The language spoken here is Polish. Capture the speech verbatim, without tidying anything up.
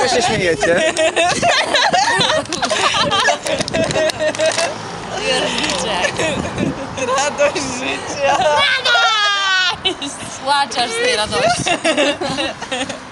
czego się śmiejecie? Radość życia. Płaczesz z tej radości.